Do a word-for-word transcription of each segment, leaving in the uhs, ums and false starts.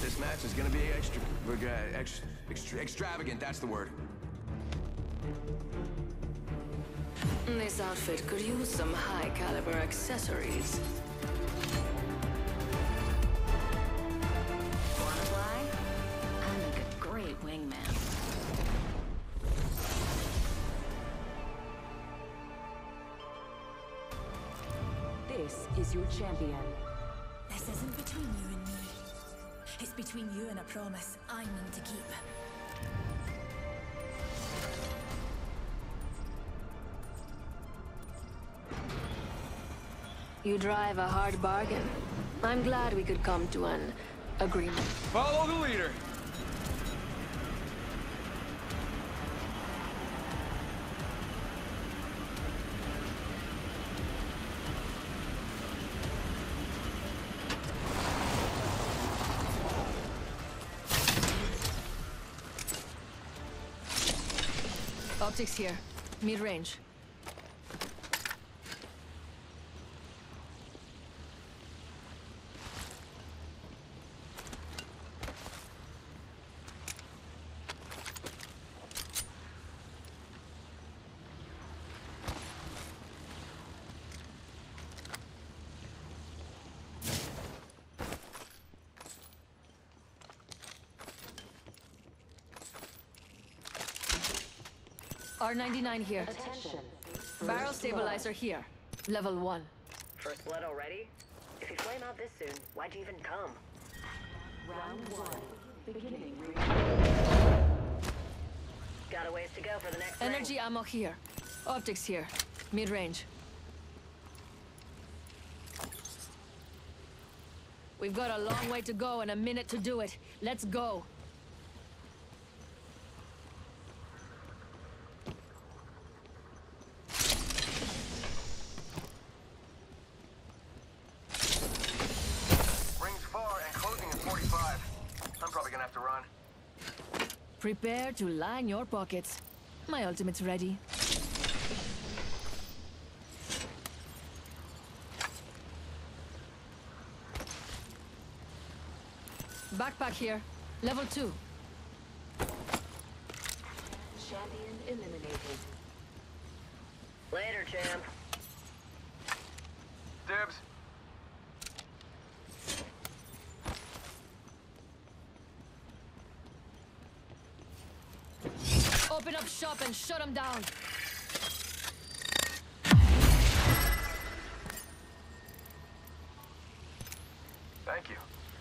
This match is gonna be extra, extra, extra extravagant, that's the word. This outfit could use some high-caliber accessories. Wanna fly? I make a great wingman. This is your champion. This isn't between you and me. It's between you and a promise I mean to keep. You drive a hard bargain. I'm glad we could come to an agreement. Follow the leader. Optics here. Mid-range. R ninety-nine here. Attention. Barrel stabilizer here. Level one. First blood already? If you flame out this soon, why'd you even come? Round one. Beginning. Got a ways to go for the next Energy ring. ammo here. Optics here. Mid-range. We've got a long way to go and a minute to do it. Let's go. Prepare to line your pockets. My ultimate's ready. Backpack here. Level two. Champion eliminated. Later, champ. Dibs. Open up shop and shut them down. Thank you.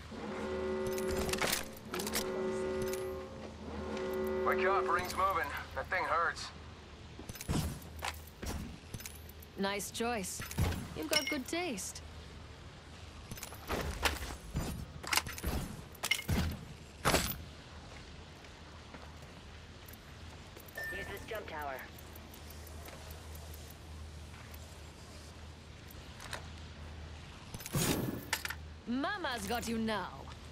Wake up, ring's moving. That thing hurts. Nice choice. You've got good taste. Use this jump tower. Mama's got you now.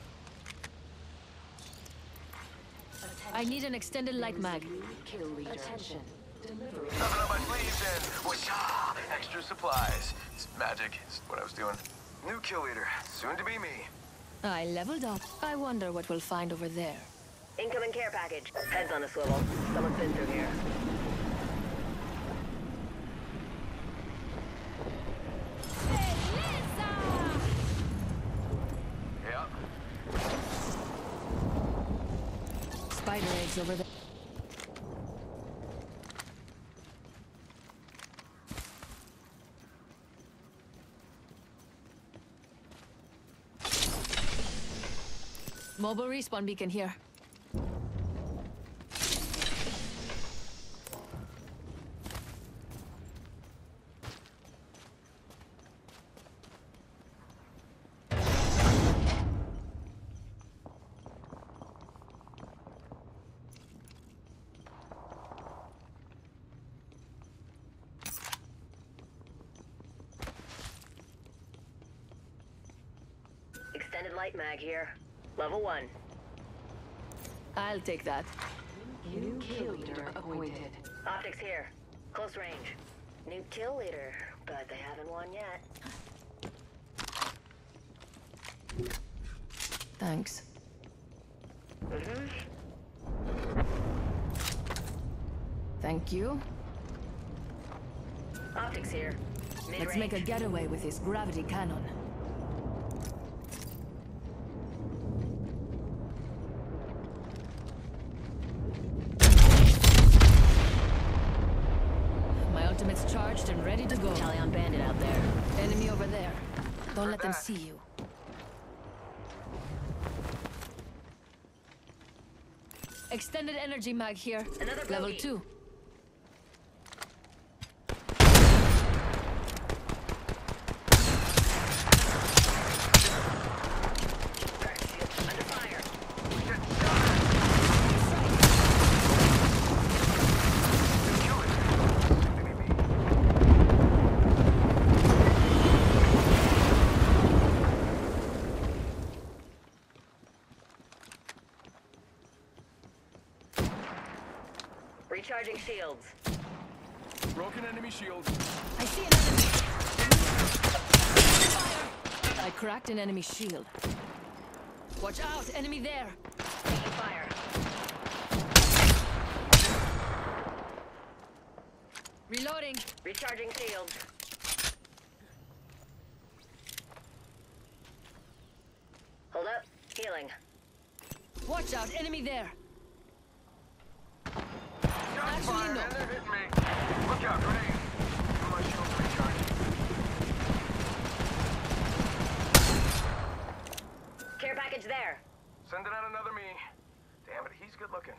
I need an extended light mag. Kill leader. Attention. Delivery. Nothing up my sleeves and whoosha! Extra supplies. It's magic. It's what I was doing. New kill leader. Soon to be me. I leveled up. I wonder what we'll find over there. Incoming care package. Heads on a swivel. Someone's been through here. Yep. Spider eggs over there. Mobile respawn beacon here. Extended light mag here. Level one. I'll take that. New kill leader appointed. Optics here. Close range. New kill leader, but they haven't won yet. Thanks. Thank you. Optics here. Mid-range. Let's make a getaway with this gravity cannon. My ultimate's charged and ready to go. Talion bandit out there. Enemy over there. Don't Heard let them that. see you. Extended energy mag here. Another Level bogey. two. Crack shield under fire. Get shot. New kill leader. Soon to be me. Recharging shields. Broken enemy shield. I see an enemy. Fire! I cracked an enemy shield. Watch out, enemy there. Taking fire. Reloading. Recharging shields. Hold up. Healing. Watch out, enemy there. Shots Actually, fired, no. and they're hitting me. Look out, grenade. My shield's recharging. Care package there. Sending out another me. Damn it, he's good looking.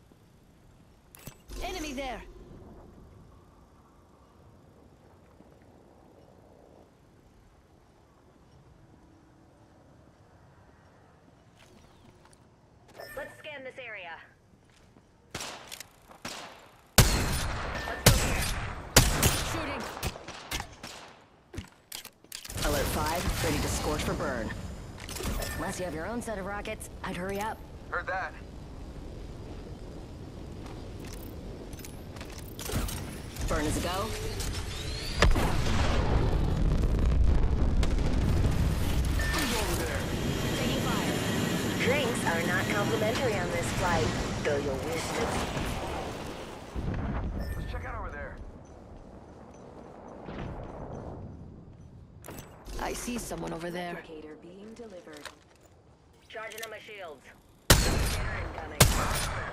Enemy there. Let's scan this area. Let's go here. Shooting. Alert five, ready to scorch for burn. Unless you have your own set of rockets, I'd hurry up. Heard that. Burn is a go. Who's over there? Taking fire. Drinks are not complimentary on this flight, though you'll wish that. Let's check out over there. I see someone over there. Replicator being delivered. Charging on my shields. Replicator incoming.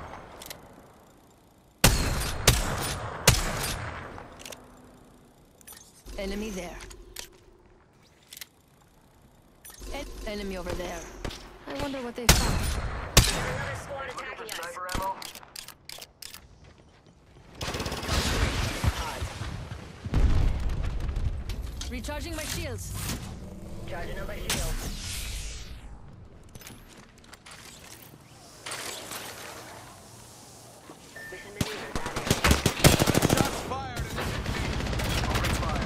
Enemy there. En enemy over there. I wonder what they found. Another squad Looking attacking for us. sniper ammo? Recharging my shields. Charging on my shields. We should maneuver that area. Shots fired and they're hitting me. Open fire.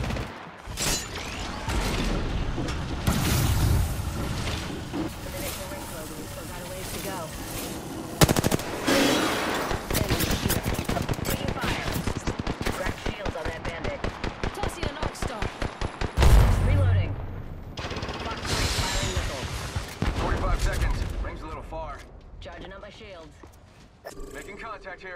The initial ring close, we still got a ways to go. Taking fire. Crack shields on that bandit. Tossing an arc star. Reloading. Fox three firing missile. forty-five seconds. Rings a little far. Charging up my shields. Making contact here.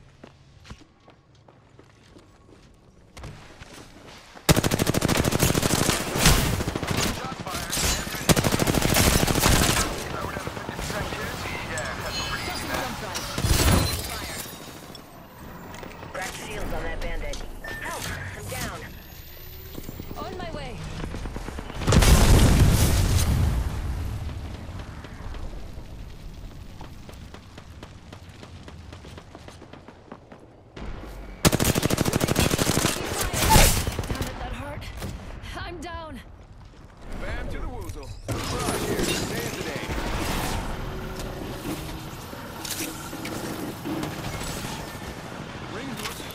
Shots fired. Now we're down to fifty percent kids. Yeah, that's a pretty Tossing good jump match. drive. Fire. Crack shields on that bandit. Help! I'm down. On my way. Damn it, that hurt. I'm down. Bam to the woozle. Barrage here. Day of the day. Rings loose.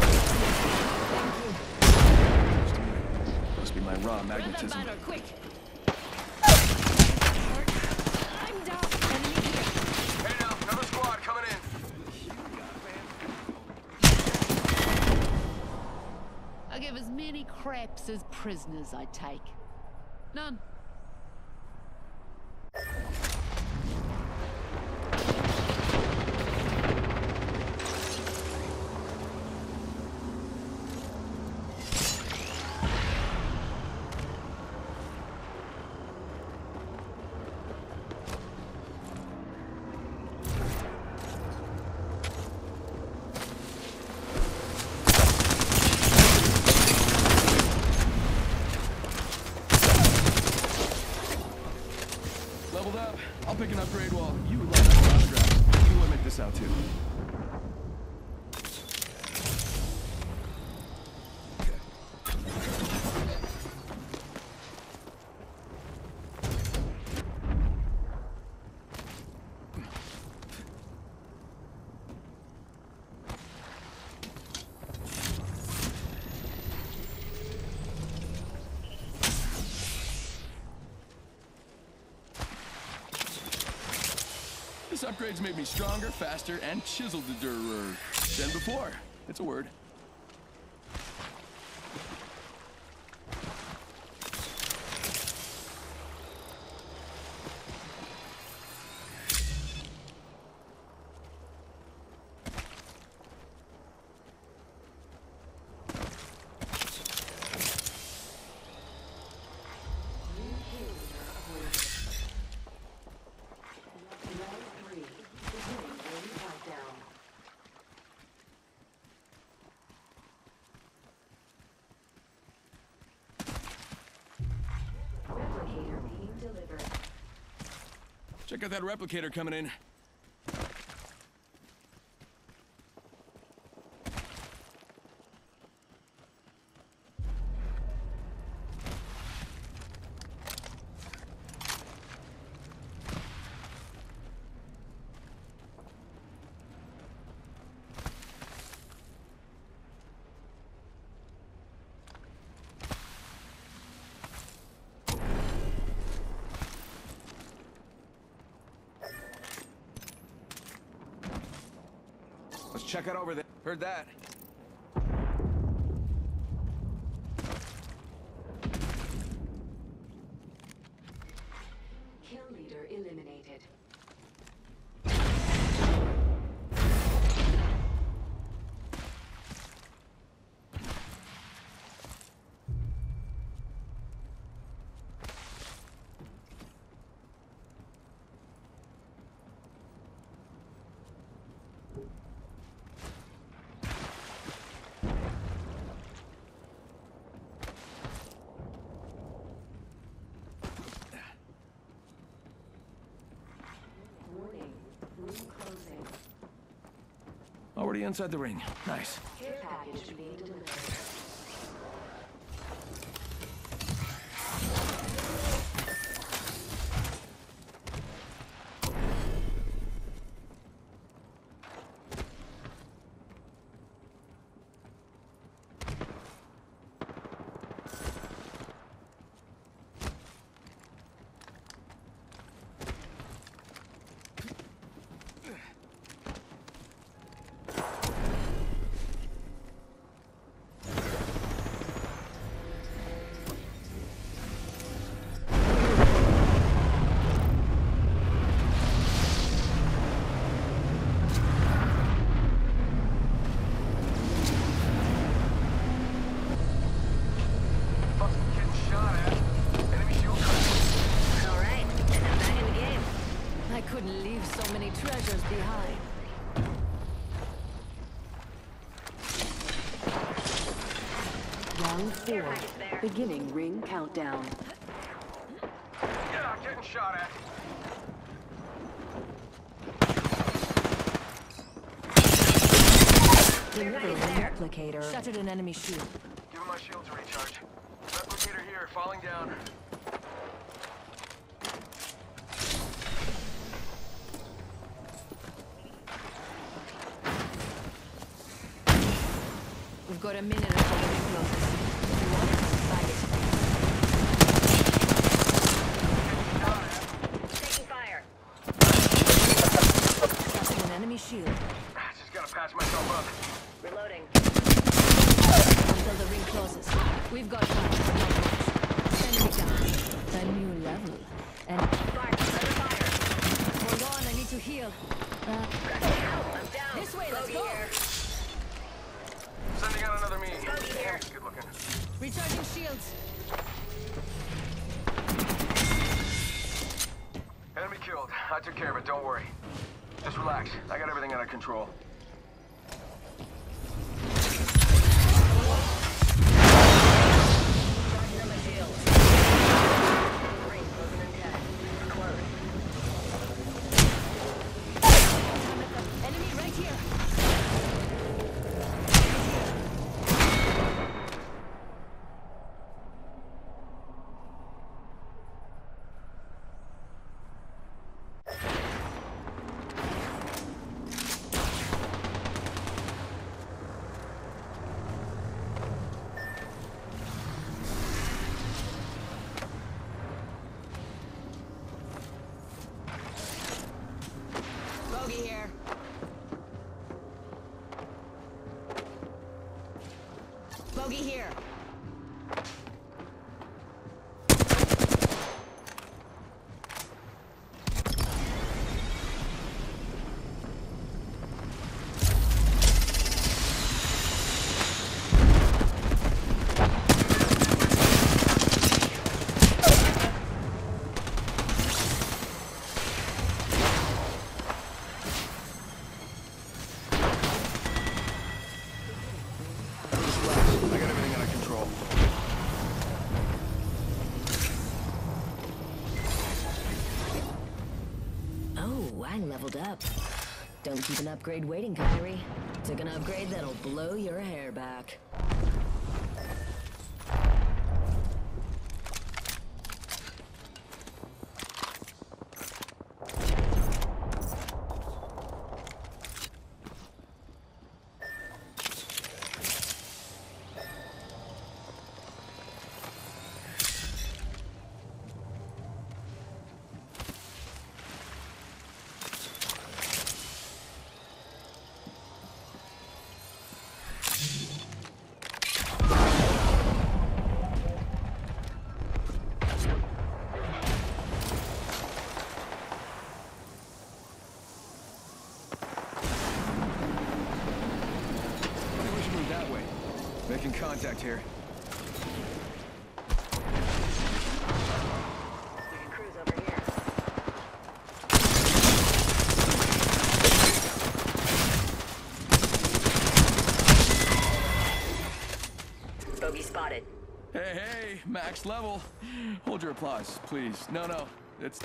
Must be my raw Grab that magnetism. banner, quick. Hurt. I'm down. Enemy here. Hey now, another squad coming in. I give as many craps as prisoners I take. None. Leveled up. I'll pick an upgrade while you level up on the ground. You can limit this out too. This upgrade's made me stronger, faster, and chiseled-er than before. It's a word. Check out that replicator coming in. Let's check it over there. Heard that. Kill leader eliminated. Already inside the ring. Nice. Care package being delivered. Treasures behind. Round four. Beginning ring countdown. Yeah, getting shot at. Delivering replicator. Shattered an enemy shield. Give him my shield to recharge. Replicator here, falling down. We've got a minute until the ring closes. If you want it, find it. Taking fire. Shattered an enemy shield. Just gotta patch myself up. Reloading. Until the ring closes. We've got time. Enemy down. A new level. And Fire. Under fire. hold on, I need to heal. Uh, I'm down. this way, let's Bogey go. here. Sending out another me. Bogey here. Good looking. Recharging shields. Enemy killed. I took care of it, don't worry. Just relax. I got everything under control. Bogey here. I got everything under control. Oh, I leveled up. Don't keep an upgrade waiting, Kyrie. Took an upgrade that'll blow your hair back. Making contact here. We can cruise over here. Bogey spotted. Hey, hey, max level. Hold your applause, please. No, no, it's...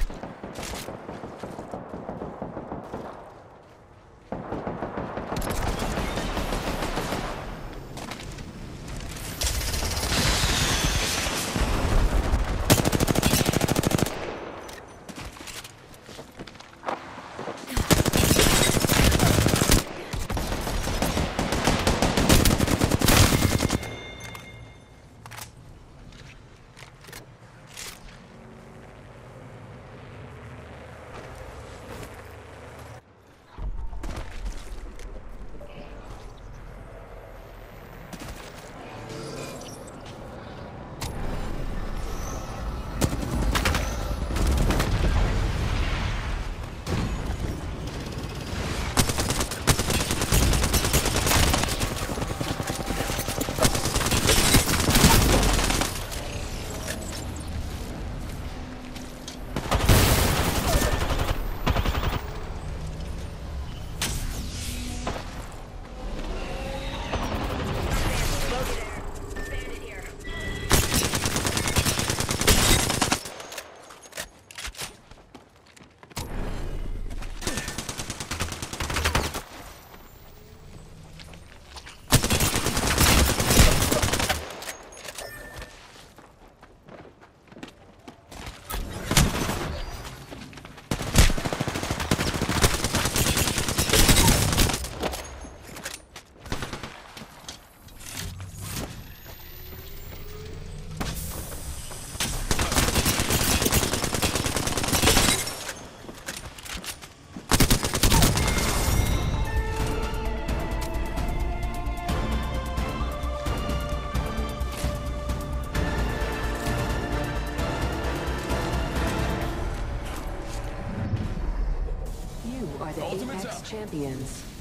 You are the Ultimate's Apex up. champions.